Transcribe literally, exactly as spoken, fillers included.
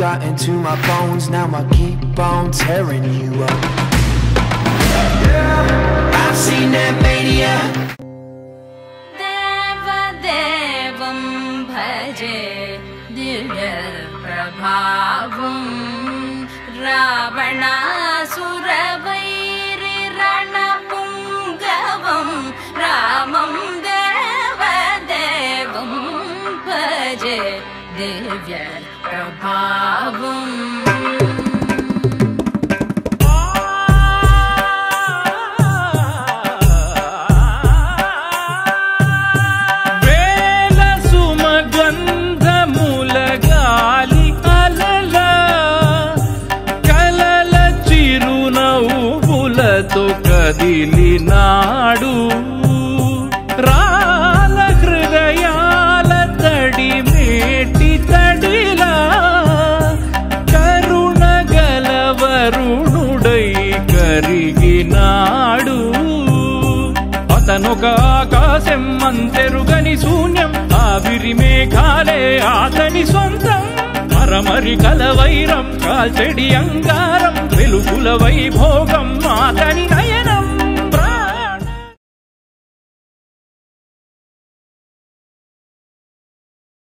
got into my bones, now I keep on tearing you up. Yeah, I've seen that mania. Deva Devam Bhaje Divya Prabhavam Ravana Suravairi Rana Pungavam Ramam Deva Devam Bhaje Divya Prabhavam. కదిలినాడు రాల హృదయాల తడి మేటి తడిలా కరుణ గలవరుణుడై కరిగినాడు. అతనొక ఆకాశం అంతెరుగని శూన్యం, ఆవిరి మేఘాలే అతని సొంతం. మరమరి కల వైరం కాల్చెడి అంగారం, వెలుగుల వైభోగం అతని నయ